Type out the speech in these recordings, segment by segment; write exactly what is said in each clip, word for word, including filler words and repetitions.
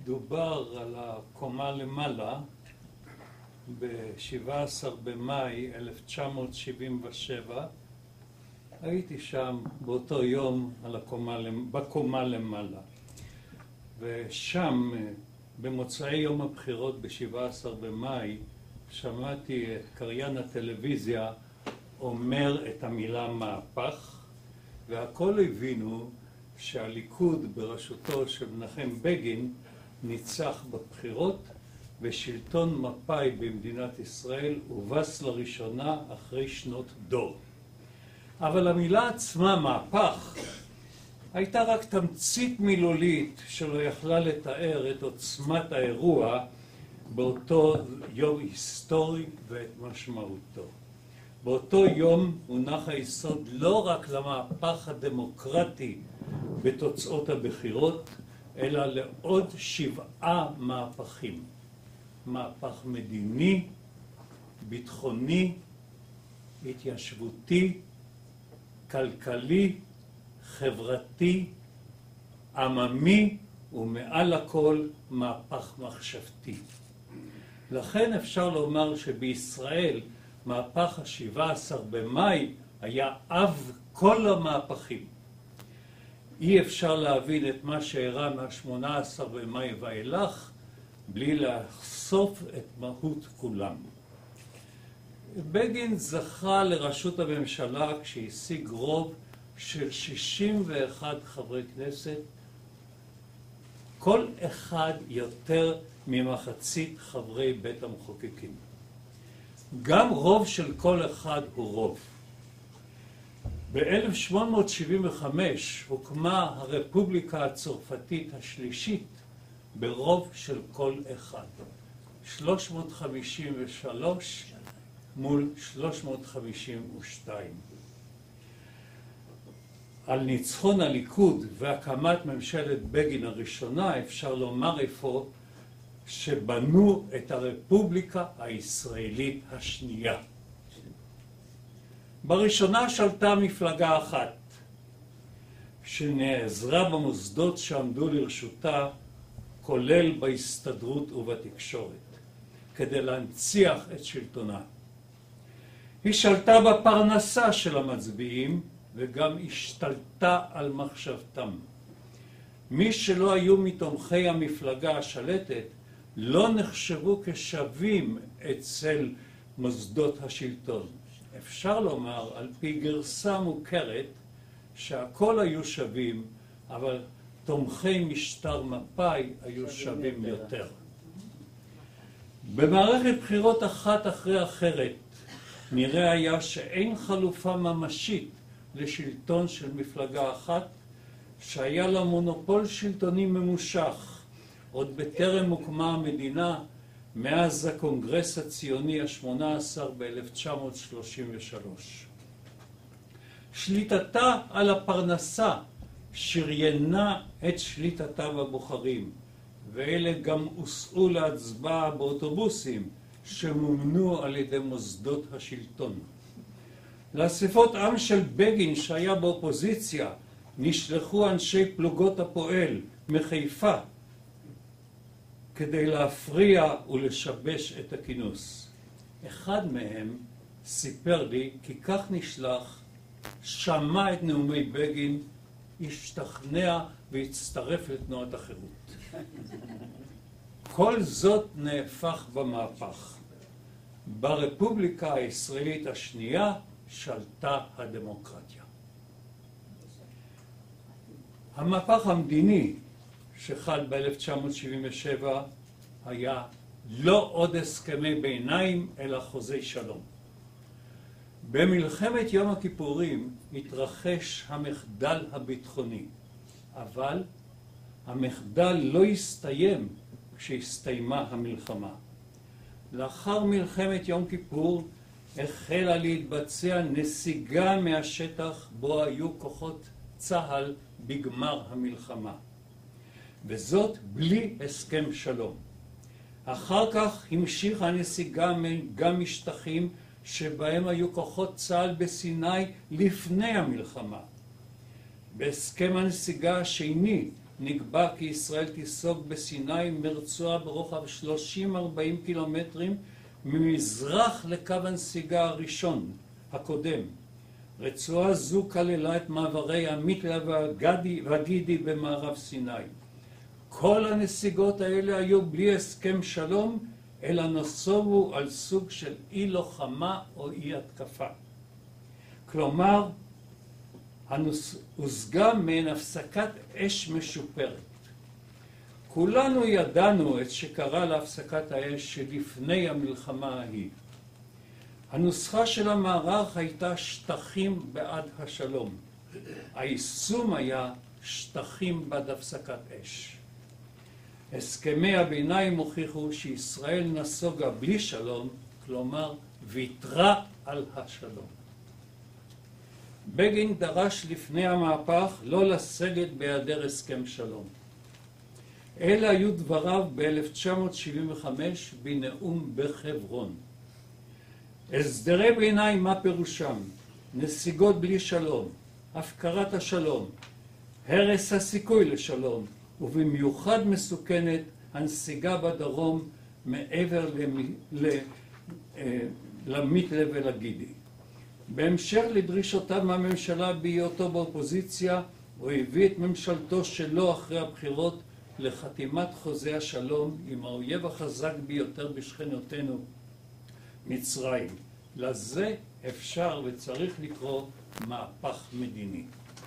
דובר על הקומה למעלה ב-שבעה עשר במאי אלף תשע מאות שבעים ושבע. הייתי שם באותו יום על הקומה, בקומה למעלה. ושם, במוצאי יום הבחירות ב-שבעה עשר במאי, שמעתי את קריין הטלוויזיה אומר את המילה מהפך, והכל הבינו שהליכוד בראשותו של מנחם בגין ניצח בבחירות, ושלטון מפא"י במדינת ישראל הובס לראשונה אחרי שנות דור. אבל המילה עצמה, מהפך, הייתה רק תמצית מילולית שלא יכלה לתאר את עוצמת האירוע באותו יום היסטורי ואת משמעותו. באותו יום הונח היסוד לא רק למהפך הדמוקרטי בתוצאות הבחירות, אלא לעוד שבעה מהפכים. מהפך מדיני, ביטחוני, התיישבותי, כלכלי, חברתי, עממי, ומעל הכל מהפך מחשבתי. לכן אפשר לומר שבישראל מהפך ה-שבעה עשר במאי היה אב כל המהפכים. אי אפשר להבין את מה שאירע מה-שמונה עשר במאי ואילך בלי לחשוף את מהות כולם. בגין זכה לראשות הממשלה כשהשיג רוב של שישים ואחד חברי כנסת, כל אחד יותר ממחצית חברי בית המחוקקים. גם רוב של כל אחד הוא רוב. ב-אלף שמונה מאות שבעים וחמש הוקמה הרפובליקה הצרפתית השלישית ברוב של כל אחד. שלוש מאות חמישים ושלוש מול שלוש מאות חמישים ושתיים. על ניצחון הליכוד והקמת ממשלת בגין הראשונה אפשר לומר אפוא שבנו את הרפובליקה הישראלית השנייה. בראשונה שלטה מפלגה אחת שנעזרה במוסדות שעמדו לרשותה, כולל בהסתדרות ובתקשורת, כדי להנציח את שלטונה. היא שלטה בפרנסה של המצביעים וגם השתלטה על מחשבתם. מי שלא היו מתומכי המפלגה השלטת לא נחשבו כשווים אצל מוסדות השלטון. אפשר לומר על פי גרסה מוכרת שהכל היו שווים, אבל תומכי משטר מפא"י היו שווים יותר. במערכת בחירות אחת אחרי אחרת נראה היה שאין חלופה ממשית לשלטון של מפלגה אחת שהיה לה מונופול שלטוני ממושך עוד בטרם הוקמה המדינה, מאז הקונגרס הציוני ה-שמונה עשר ב-אלף תשע מאות שלושים ושלוש. שליטתה על הפרנסה שריינה את שליטתה בבוחרים, ואלה גם הוסעו להצבעה באוטובוסים שמומנו על ידי מוסדות השלטון. לאספות עם של בגין שהיה באופוזיציה נשלחו אנשי פלוגות הפועל מחיפה כדי להפריע ולשבש את הכינוס. אחד מהם סיפר לי כי כך נשלח, שמע את נאומי בגין, השתכנע והצטרף לתנועת החירות. כל זאת נהפך במהפך. ברפובליקה הישראלית השנייה שלטה הדמוקרטיה. המהפך המדיני שחל ב-אלף תשע מאות שבעים ושבע היה לא עוד הסכמי ביניים אלא חוזי שלום. במלחמת יום הכיפורים התרחש המחדל הביטחוני, אבל המחדל לא הסתיים כשהסתיימה המלחמה. לאחר מלחמת יום כיפור החלה להתבצע נסיגה מהשטח בו היו כוחות צה"ל בגמר המלחמה, וזאת בלי הסכם שלום. אחר כך המשיכה הנסיגה גם משטחים שבהם היו כוחות צה"ל בסיני לפני המלחמה. בהסכם הנסיגה השני נקבע כי ישראל תיסוג בסיני מרצועה ברוחב שלושים ארבעים קילומטרים ממזרח לקו הנסיגה הראשון, הקודם. רצועה זו כללה את מעברי המיתלה והגידי במערב סיני. כל הנסיגות האלה היו בלי הסכם שלום, אלא נסובו על סוג של אי לוחמה או אי התקפה. כלומר, הושגה מעין הפסקת אש משופרת. כולנו ידענו את שקרה להפסקת האש שלפני המלחמה ההיא. הנוסחה של המערך הייתה שטחים בעד השלום. היישום היה שטחים בעד הפסקת אש. הסכמי הביניים הוכיחו שישראל נסוגה בלי שלום, כלומר ויתרה על השלום. בגין דרש לפני המהפך לא לסגת בהיעדר הסכם שלום. אלה היו דבריו ב-אלף תשע מאות שבעים וחמש בנאום בחברון. הסדרי ביניים מה פירושם? נסיגות בלי שלום, הפקרת השלום, הרס הסיכוי לשלום, ובמיוחד מסוכנת הנסיגה בדרום מעבר למיתלה ולגידי. בהמשך לדרישותיו מהממשלה בהיותו באופוזיציה, הוא הביא את ממשלתו שלו אחרי הבחירות לחתימת חוזה השלום עם האויב החזק ביותר בשכנותינו, מצרים. לזה אפשר וצריך לקרוא מהפך מדיני.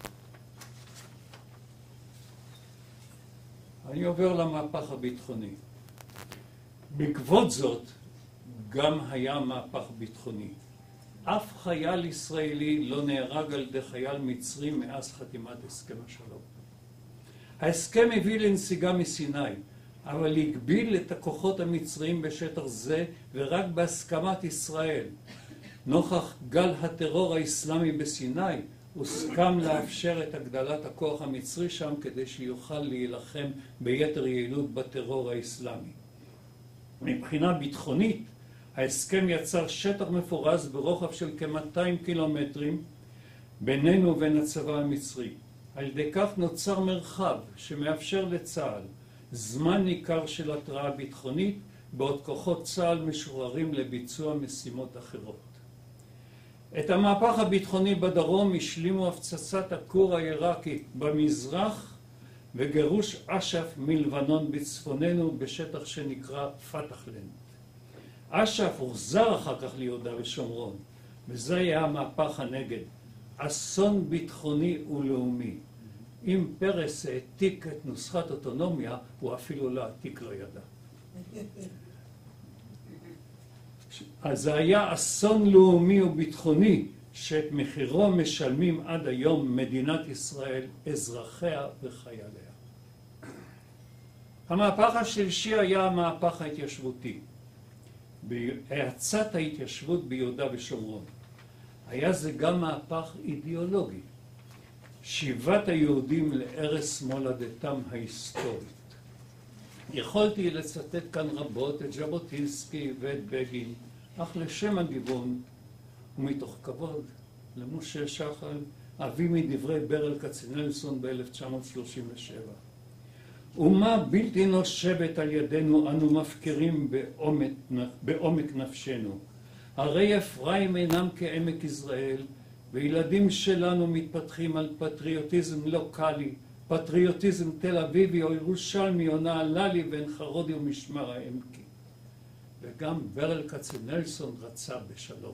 אני עובר למהפך הביטחוני. בעקבות זאת גם היה מהפך ביטחוני. אף חייל ישראלי לא נהרג על ידי חייל מצרי מאז חתימת הסכם השלום. ההסכם הביא לנסיגה מסיני, אבל הגביל את הכוחות המצריים בשטח זה ורק בהסכמת ישראל. נוכח גל הטרור האסלאמי בסיני, הוסכם לאפשר את הגדלת הכוח המצרי שם כדי שיוכל להילחם ביתר יעילות בטרור האסלאמי. מבחינה ביטחונית, ההסכם יצר שטח מפורז ברוחב של כ-מאתיים קילומטרים בינינו ובין הצבא המצרי. על ידי כך נוצר מרחב שמאפשר לצה"ל זמן ניכר של התראה ביטחונית, בעוד כוחות צה"ל משוחררים לביצוע משימות אחרות. את המהפך הביטחוני בדרום השלימו הפצצת הכור העיראקי במזרח וגירוש אש"ף מלבנון בצפוננו בשטח שנקרא פתחלנד. אש"ף הוחזר אחר כך ליהודה ושומרון, וזה היה המהפך הנגד, אסון ביטחוני ולאומי. אם פרס העתיק את נוסחת אוטונומיה, הוא אפילו להעתיק לא ידע. אז זה היה אסון לאומי וביטחוני שאת מחירו משלמים עד היום מדינת ישראל, אזרחיה וחייליה. המהפך השלישי היה המהפך ההתיישבותי. בהאצת ההתיישבות ביהודה ושומרון. היה זה גם מהפך אידיאולוגי. שיבת היהודים לערש מולדתם ההיסטורית. יכולתי לצטט כאן רבות את ז'בוטינסקי ואת בגין, אך לשם הגיוון ומתוך כבוד למשה שחל, אבי מדברי ברל כצנלסון ב-אלף תשע מאות שלושים ושבע. אומה בלתי נושבת על ידינו אנו מפקירים בעומק, בעומק נפשנו. הרי אפרים אינם כעמק יזרעאל, וילדים שלנו מתפתחים על פטריוטיזם לוקאלי, פטריוטיזם תל אביבי או ירושלמי או נהללי ועין חרודי ומשמר העמקי. וגם ברל כצנלסון רצה בשלום.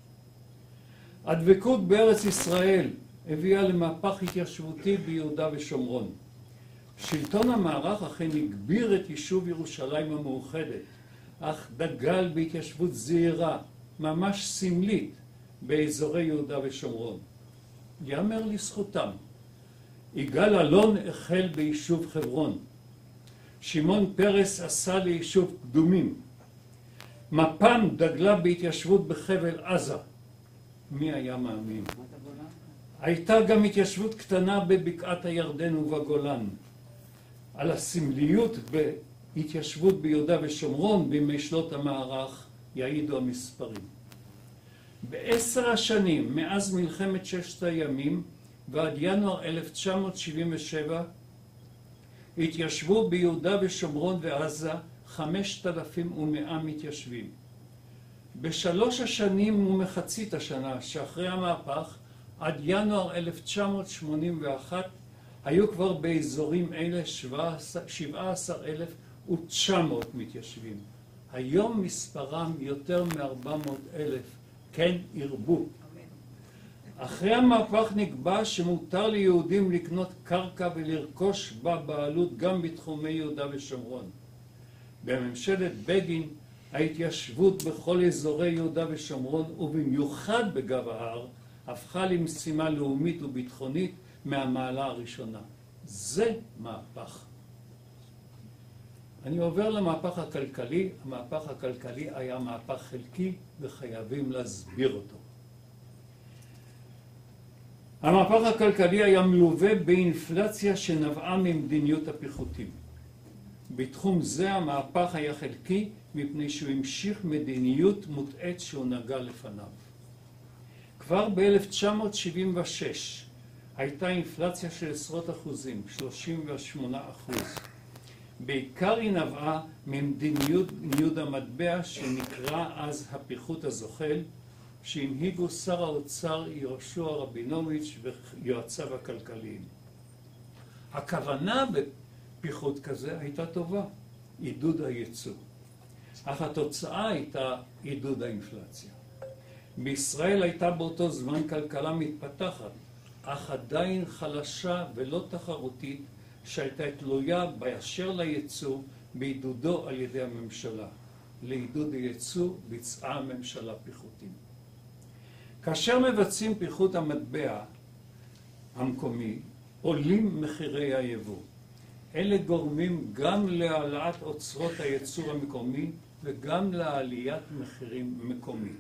הדבקות בארץ ישראל הביאה למהפך התיישבותי ביהודה ושומרון. שלטון המערך אכן הגביר את יישוב ירושלים המאוחדת, אך דגל בהתיישבות זהירה, ממש סמלית, באזורי יהודה ושומרון. יאמר לזכותם, יגאל אלון החל ביישוב חברון, שמעון פרס עשה ליישוב קדומים, מפ"ם דגלה בהתיישבות בחבל עזה. מי היה מאמין? הייתה גם התיישבות קטנה בבקעת הירדן ובגולן. על הסמליות בהתיישבות ביהודה ושומרון בימי שנות המערך יעידו המספרים. בעשר השנים מאז מלחמת ששת הימים ועד ינואר אלף תשע מאות שבעים ושבע התיישבו ביהודה ושומרון ועזה חמשת אלפים ומאה מתיישבים. בשלוש השנים ומחצית השנה שאחרי המהפך, עד ינואר אלף תשע מאות שמונים ואחת, היו כבר באזורים אלה שבעה עשר אלף ותשע מאות מתיישבים. היום מספרם יותר מ-ארבע מאות אלף, כן ירבו. אחרי המהפך נקבע שמותר ליהודים לקנות קרקע ולרכוש בה בעלות גם בתחומי יהודה ושומרון. בממשלת בגין ההתיישבות בכל אזורי יהודה ושומרון ובמיוחד בגב ההר הפכה למשימה לאומית וביטחונית מהמעלה הראשונה. זה מהפך. אני עובר למהפך הכלכלי. המהפך הכלכלי היה מהפך חלקי וחייבים להסביר אותו. המהפך הכלכלי היה מלווה באינפלציה שנבעה ממדיניות הפיחותים. בתחום זה המהפך היה חלקי מפני שהוא המשיך מדיניות מוטעית שהוא נגע לפניו. כבר ב-אלף תשע מאות שבעים ושש הייתה אינפלציה של עשרות אחוזים, שלושים ושמונה אחוז. בעיקר היא נבעה ממדיניות ניוד המטבע שנקרא אז הפיחות הזוחל, שהנהיגו שר האוצר יהושע רבינוביץ' ויועציו הכלכליים. הכוונה בפיחות כזה הייתה טובה, עידוד הייצוא. אך התוצאה הייתה עידוד האינפלציה. בישראל הייתה באותו זמן כלכלה מתפתחת, אך עדיין חלשה ולא תחרותית, שהייתה תלויה באשר לייצוא בעידודו על ידי הממשלה. לעידוד הייצוא ביצעה הממשלה פיחותים. כאשר מבצעים פיחות המטבע המקומי, עולים מחירי היבוא. אלה גורמים גם להעלאת אוצרות הייצור המקומי וגם לעליית מחירים מקומית.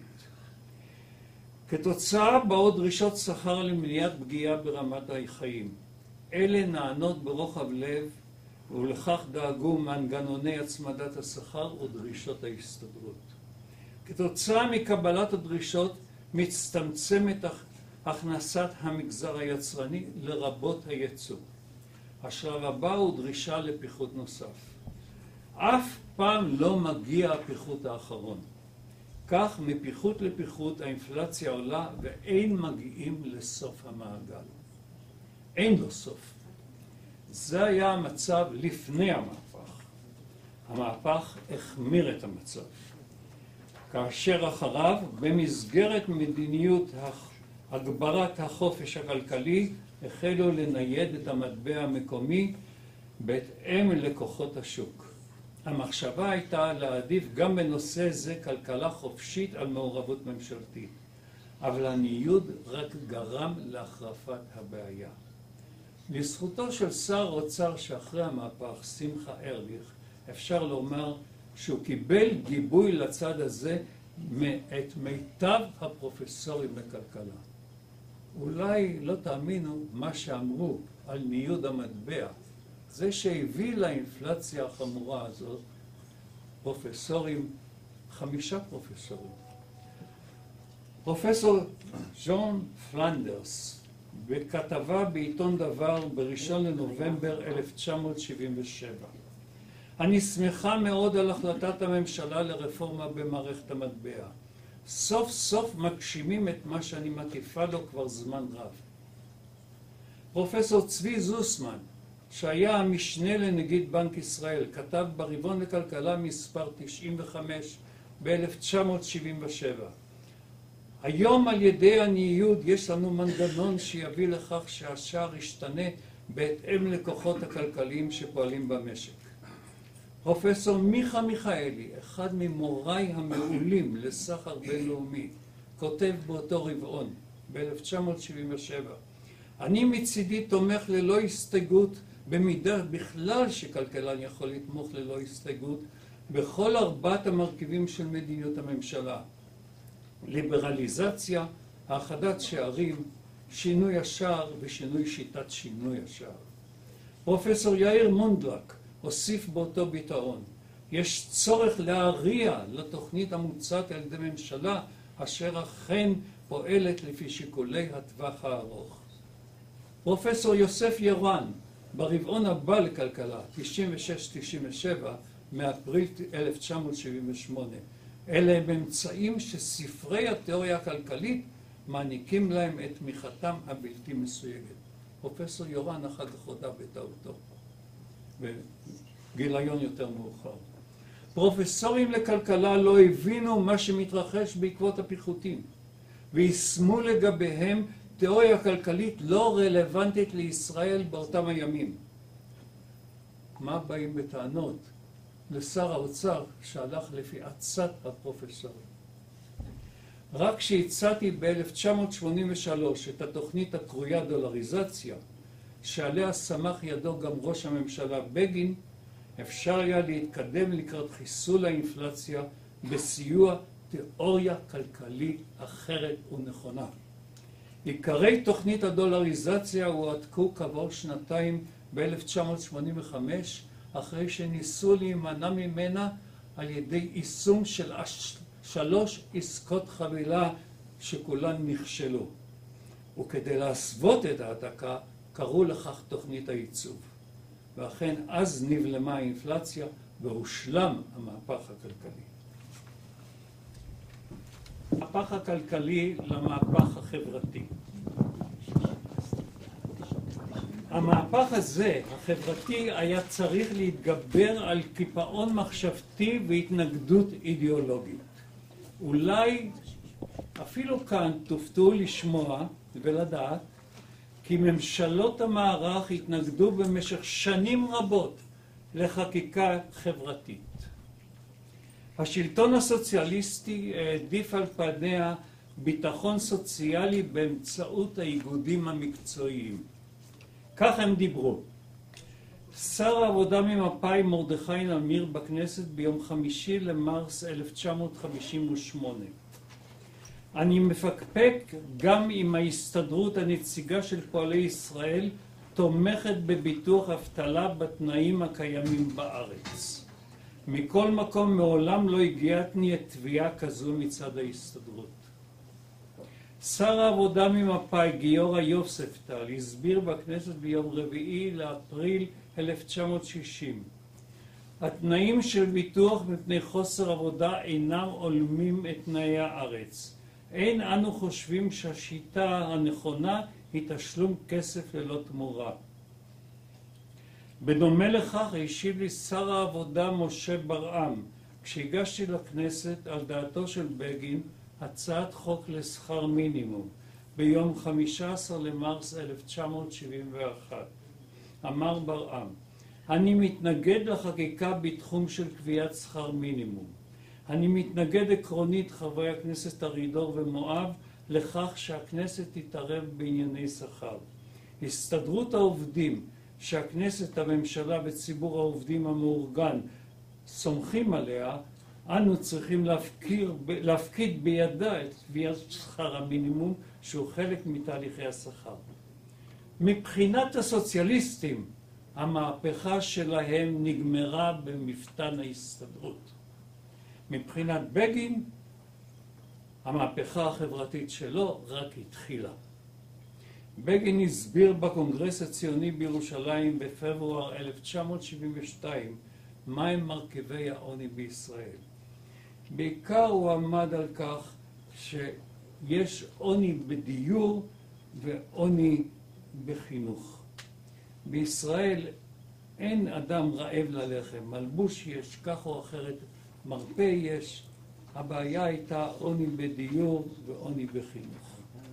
כתוצאה באות דרישות שכר למניעת פגיעה ברמת החיים. אלה נענות ברוחב לב, ולכך דאגו מנגנוני הצמדת השכר ודרישות ההסתדרות. כתוצאה מקבלת הדרישות מצטמצמת הכנסת המגזר היצרני לרבות הייצוא. השלב הבא הוא דרישה לפיחות נוסף. אף פעם לא מגיע הפיחות האחרון. כך מפיחות לפיחות האינפלציה עולה ואין מגיעים לסוף המעגל. אין לו סוף. זה היה המצב לפני המהפך. המהפך החמיר את המצב. כאשר אחריו, במסגרת מדיניות הגברת החופש הכלכלי, החלו לנייד את המטבע המקומי בהתאם לכוחות השוק. המחשבה הייתה להעדיף גם בנושא זה כלכלה חופשית על מעורבות ממשלתית, אבל הניוד רק גרם להחרפת הבעיה. לזכותו של שר האוצר שאחרי המהפך, שמחה ארליך, אפשר לומר שהוא קיבל גיבוי לצד הזה מאת מיטב הפרופסורים בכלכלה. אולי לא תאמינו מה שאמרו על ניוד המטבע. זה שהביא לאינפלציה החמורה הזאת פרופסורים, חמישה פרופסורים. פרופסור ג'ון פלנדרס, בכתבה בעיתון דבר בראשון לנובמבר אלף תשע מאות שבעים ושבע. אני שמחה מאוד על החלטת הממשלה לרפורמה במערכת המטבע. סוף סוף מגשימים את מה שאני מטיפה לו כבר זמן רב. פרופסור צבי זוסמן, שהיה המשנה לנגיד בנק ישראל, כתב ברבעון לכלכלה מספר תשעים וחמש ב-אלף תשע מאות שבעים ושבע. היום על ידי הניוד יש לנו מנגנון שיביא לכך שהשער ישתנה בהתאם לכוחות הכלכליים שפועלים במשק. פרופסור מיכה מיכאלי, אחד ממוריי המעולים לסחר בינלאומי, כותב באותו רבעון ב-אלף תשע מאות שבעים ושבע. אני מצידי תומך ללא הסתייגות, במידה בכלל שכלכלן יכול לתמוך ללא הסתייגות, בכל ארבעת המרכיבים של מדיניות הממשלה. ליברליזציה, האחדת שערים, שינוי השער ושינוי שיטת שינוי השער. פרופסור יאיר מונדלק הוסיף באותו ביטאון, יש צורך להריע לתוכנית המוצעת על ידי ממשלה אשר אכן פועלת לפי שיקולי הטווח הארוך. פרופסור יוסף ירן, ברבעון הבא לכלכלה, תשעים ושש תשעים ושבע, מאפריל אלף תשע מאות שבעים ושמונה. אלה הם אמצעים שספרי התיאוריה הכלכלית מעניקים להם את תמיכתם הבלתי מסויגת. פרופסור יורן אחר כך הודה בטעותו, בגיליון יותר מאוחר. פרופסורים לכלכלה לא הבינו מה שמתרחש בעקבות הפיחותים, ויישמו לגביהם תיאוריה כלכלית לא רלוונטית לישראל באותם הימים. מה באים בטענות? לשר האוצר שהלך לפי עצת הפרופסורים. רק כשהצעתי ב-אלף תשע מאות שמונים ושלוש את התוכנית הקרויה דולריזציה, שעליה סמך ידו גם ראש הממשלה בגין, אפשר היה להתקדם לקראת חיסול האינפלציה בסיוע תיאוריה כלכלית אחרת ונכונה. עיקרי תוכנית הדולריזציה הועתקו כעבור שנתיים ב-אלף תשע מאות שמונים וחמש, אחרי שניסו להימנע ממנה על ידי יישום של שלוש עסקות חבילה שכולן נכשלו. וכדי להסוות את ההעתקה קראו לכך תוכנית הייצוב. ואכן אז נבלמה האינפלציה והושלם המהפך הכלכלי. המהפך הכלכלי למהפך החברתי. המהפך הזה, החברתי, היה צריך להתגבר על קיפאון מחשבתי והתנגדות אידיאולוגית. אולי אפילו כאן תופתעו לשמוע ולדעת כי ממשלות המערך התנגדו במשך שנים רבות לחקיקה חברתית. השלטון הסוציאליסטי העדיף על פניה ביטחון סוציאלי באמצעות האיגודים המקצועיים. כך הם דיברו. שר העבודה ממפא"י מרדכי נמיר בכנסת ביום חמישי למרס אלף תשע מאות חמישים ושמונה. אני מפקפק גם אם ההסתדרות הנציגה של פועלי ישראל תומכת בביטוח אבטלה בתנאים הקיימים בארץ. מכל מקום מעולם לא הגיעתני את תביעה כזו מצד ההסתדרות. שר העבודה ממפא"י גיורא יוספטל הסביר בכנסת ביום רביעי לאפריל אלף תשע מאות שישים. התנאים של ביטוח מפני חוסר עבודה אינם הולמים את תנאי הארץ. אין אנו חושבים שהשיטה הנכונה היא תשלום כסף ללא תמורה. בדומה לכך השיב לי שר העבודה משה ברעם כשהגשתי לכנסת על דעתו של בגין הצעת חוק לשכר מינימום ביום חמישה עשר למרס אלף תשע מאות שבעים ואחת. אמר ברעם, אני מתנגד לחקיקה בתחום של קביעת שכר מינימום. אני מתנגד עקרונית, חברי הכנסת ארידור ומואב, לכך שהכנסת תתערב בענייני שכר. הסתדרות העובדים שהכנסת, הממשלה וציבור העובדים המאורגן סומכים עליה, אנו צריכים להפקיר, להפקיד בידה את קביעת שכר המינימום שהוא חלק מתהליכי השכר. מבחינת הסוציאליסטים, המהפכה שלהם נגמרה במפתן ההסתדרות. מבחינת בגין, המהפכה החברתית שלו רק התחילה. בגין הסביר בקונגרס הציוני בירושלים בפברואר אלף תשע מאות שבעים ושתיים מהם מרכיבי העוני בישראל. בעיקר הוא עמד על כך שיש עוני בדיור ועוני בחינוך. בישראל אין אדם רעב ללחם, מלבוש יש, כך או אחרת, מרפא יש. הבעיה הייתה עוני בדיור ועוני בחינוך.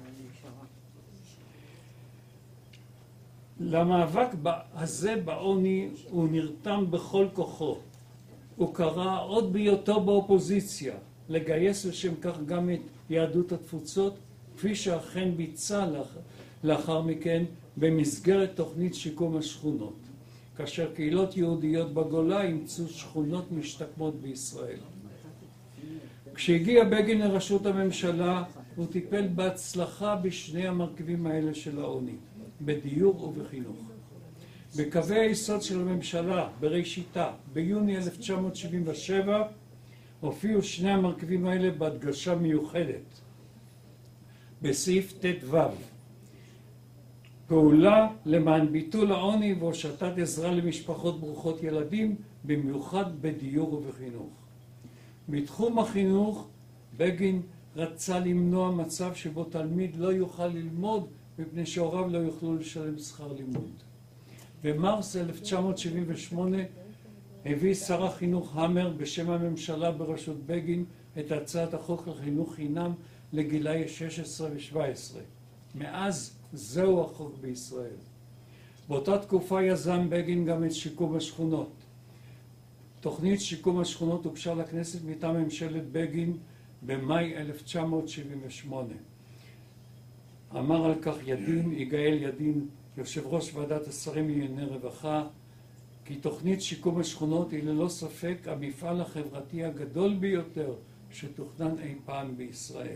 למאבק הזה בעוני הוא נרתם בכל כוחו. הוא קרא עוד בהיותו באופוזיציה לגייס לשם כך גם את יהדות התפוצות, כפי שאכן ביצע לאחר מכן במסגרת תוכנית שיקום השכונות, כאשר קהילות יהודיות בגולה אימצו שכונות משתקמות בישראל. כשהגיע בגין לראשות הממשלה, הוא טיפל בהצלחה בשני המרכיבים האלה של העוני, בדיור ובחינוך. בקווי היסוד של הממשלה, בראשיתה, ביוני אלף תשע מאות שבעים ושבע, הופיעו שני המרכיבים האלה בהדגשה מיוחדת. בסעיף ט"ו, פעולה למען ביטול העוני והושטת עזרה למשפחות ברוכות ילדים, במיוחד בדיור ובחינוך. בתחום החינוך, בגין רצה למנוע מצב שבו תלמיד לא יוכל ללמוד מפני שהוריו לא יוכלו לשלם שכר לימוד. במרס אלף תשע מאות שבעים ושמונה הביא שר החינוך המר בשם הממשלה בראשות בגין את הצעת החוק לחינוך חינם לגילאי שש עשרה ושבע עשרה. מאז זהו החוק בישראל. באותה תקופה יזם בגין גם את שיקום השכונות. תוכנית שיקום השכונות הוגשה לכנסת מטעם ממשלת בגין במאי אלף תשע מאות שבעים ושמונה. אמר על כך ידין, יגאל ידין, יושב ראש ועדת השרים לענייני רווחה, כי תוכנית שיקום השכונות היא ללא ספק המפעל החברתי הגדול ביותר שתוכנן אי פעם בישראל.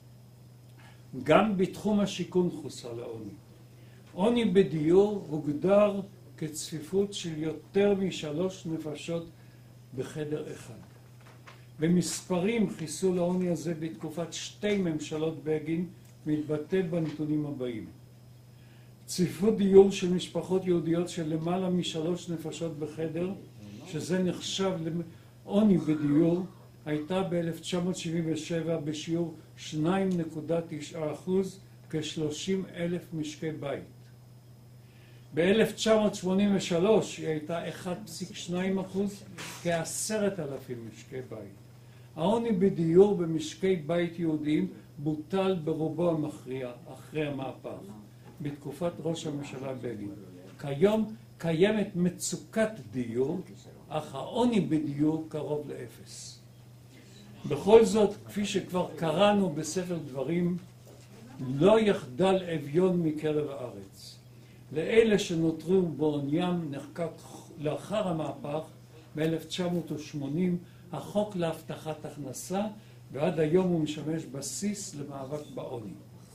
גם בתחום השיכון חוסל העוני. עוני בדיור הוגדר כצפיפות של יותר משלוש נפשות בחדר אחד. במספרים חיסול העוני הזה בתקופת שתי ממשלות בגין מתבטא בנתונים הבאים. צפיפות דיור של משפחות יהודיות של למעלה משלוש נפשות בחדר, שזה נחשב לעוני בדיור, הייתה ב-אלף תשע מאות שבעים ושבע בשיעור שתיים נקודה תשע אחוז, כ-שלושים אלף משקי בית. ב-אלף תשע מאות שמונים ושלוש היא הייתה אחד נקודה שתיים אחוז, כ-עשרת אלפים משקי בית. העוני בדיור במשקי בית יהודיים בוטל ברובו המכריע אחרי המהפך, בתקופת ראש הממשלה בגין. כיום קיימת מצוקת דיור, אך העוני בדיור קרוב לאפס. בכל זאת, כפי שכבר קראנו בספר דברים, לא יחדל אביון מקרב הארץ. לאלה שנותרו בעוניים נחקק לאחר המהפך ב-אלף תשע מאות שמונים החוק להבטחת הכנסה, ועד היום הוא משמש בסיס למאבק בעוני.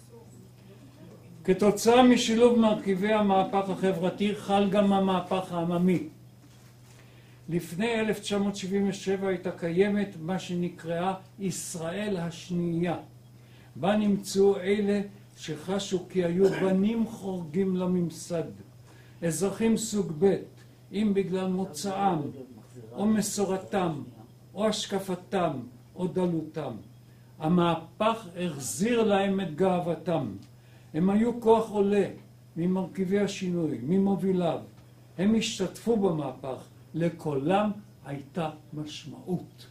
כתוצאה משילוב מרכיבי המהפך החברתי חל גם המהפך העממי. לפני אלף תשע מאות שבעים ושבע הייתה קיימת מה שנקראה ישראל השנייה, בה נמצאו אלה שחשו כי היו בנים חורגים לממסד, אזרחים סוג ב', אם בגלל מוצאם, או מסורתם, או השקפתם, או דלותם. המהפך החזיר להם את גאוותם. הם היו כוח עולה ממרכיבי השינוי, ממוביליו. הם השתתפו במהפך, לקולם הייתה משמעות.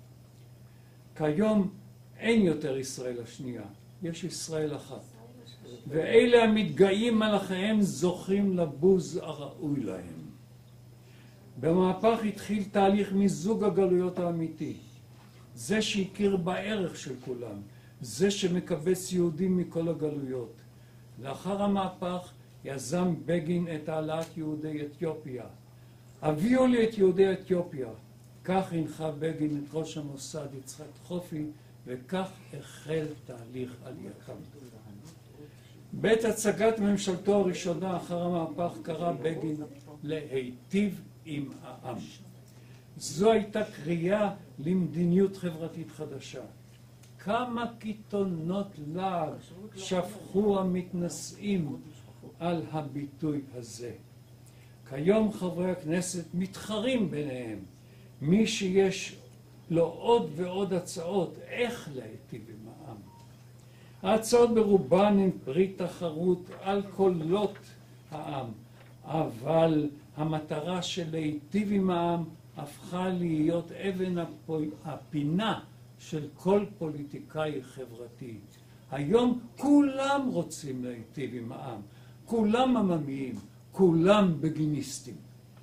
כיום אין יותר ישראל השנייה, יש ישראל אחת. ואלה המתגאים על אחיהם זוכים לבוז הראוי להם. במהפך התחיל תהליך מיזוג הגלויות האמיתי. זה שהכיר בערך של כולם, זה שמקבץ יהודים מכל הגלויות. לאחר המהפך יזם בגין את העלאת יהודי אתיופיה. הביאו לי את יהודי אתיופיה. כך הנחה בגין את ראש המוסד יצחק חופי, וכך החל תהליך עלייתם. בעת הצגת ממשלתו הראשונה אחר המהפך קרא בגין להיטיב עם העם. זו הייתה קריאה למדיניות חברתית חדשה. כמה קיתונות לעג שפכו המתנשאים על הביטוי הזה. כיום חברי הכנסת מתחרים ביניהם, מי שיש לו עוד ועוד הצעות איך להיטיב עם העם. ההצעות ברובן הן פרי תחרות על קולות העם, אבל המטרה של להיטיב עם העם הפכה להיות אבן הפינה של כל פוליטיקאי חברתי. היום כולם רוצים להיטיב עם העם, כולם עממיים, כולם בגיניסטים.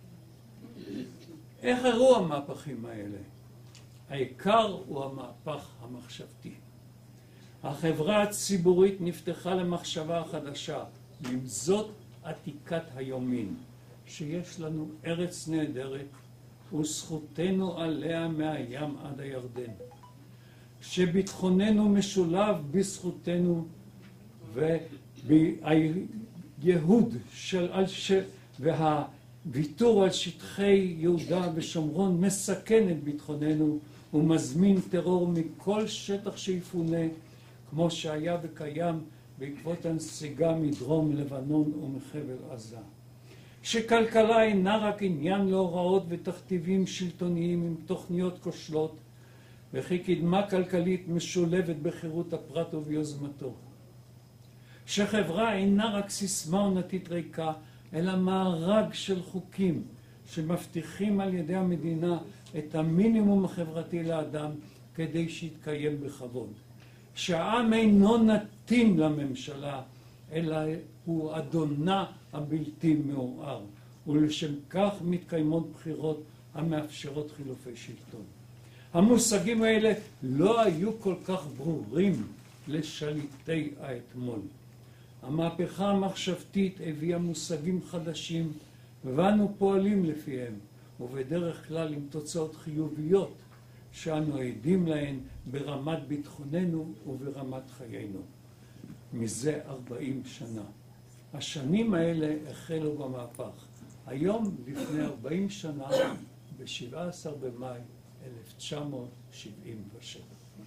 איך הראו המהפכים האלה? העיקר הוא המהפך המחשבתי. החברה הציבורית נפתחה למחשבה חדשה, למזות עתיקת היומין, שיש לנו ארץ נהדרת וזכותנו עליה מהים עד הירדן, שביטחוננו משולב בזכותנו, והייהוד של, והוויתור על שטחי יהודה ושומרון מסכן את ביטחוננו ומזמין טרור מכל שטח שיפונה, כמו שהיה וקיים בעקבות הנסיגה מדרום לבנון ומחבל עזה. שכלכלה אינה רק עניין להוראות ותכתיבים שלטוניים עם תוכניות כושלות, וכי קדמה כלכלית משולבת בחירות הפרט וביוזמתו. שחברה אינה רק סיסמה עונתית ריקה, אלא מארג של חוקים שמבטיחים על ידי המדינה את המינימום החברתי לאדם כדי שיתקיים בכבוד. שהעם אינו נתין לממשלה, אלא הוא אדונה הבלתי מעורער, ולשם כך מתקיימות בחירות המאפשרות חילופי שלטון. המושגים האלה לא היו כל כך ברורים לשליטי האתמול. המהפכה המחשבתית הביאה מושגים חדשים, ואנו פועלים לפיהם, ובדרך כלל עם תוצאות חיוביות שאנו עדים להן ברמת ביטחוננו וברמת חיינו. מזה ארבעים שנה. השנים האלה החלו במהפך. היום, לפני ארבעים שנה, ב-שבעה עשר במאי אלף תשע מאות שבעים ושבע.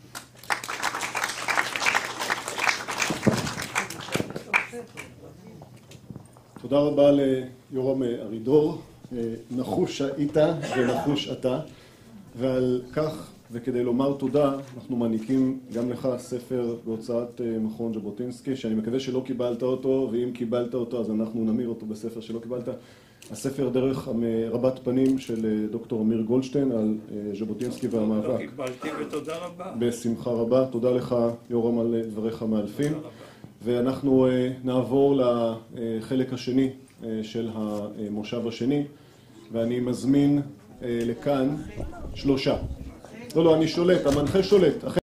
תודה רבה ליורם ארידור, נחוש היית ונחוש אתה, ועל כך וכדי לומר תודה אנחנו מעניקים גם לך ספר בהוצאת מכון ז'בוטינסקי, שאני מקווה שלא קיבלת אותו, ואם קיבלת אותו אז אנחנו נמיר אותו בספר שלא קיבלת. הספר דרך רבת פנים של דוקטור אמיר גולדשטיין על ז'בוטינסקי והמאבק. לא קיבלתי ותודה רבה. בשמחה רבה. תודה לך יורם על דבריך מאלפים. ואנחנו נעבור לחלק השני של המושב השני, ואני מזמין לכאן שלושה. לא, לא, אני שולט, המנחה שולט.